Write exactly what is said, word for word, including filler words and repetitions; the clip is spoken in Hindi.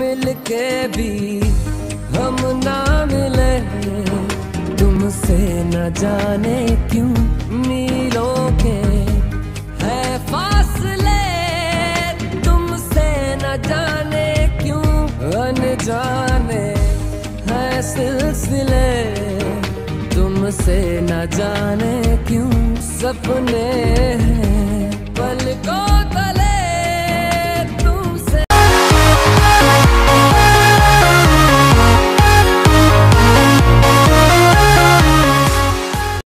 मिल के भी हम ना मिले, तुमसे न जाने क्यों मीलों के है फासले, तुमसे न जाने क्यों अनजाने है सिलसिले, तुमसे न जाने क्यों सपने हैं पलकों तले।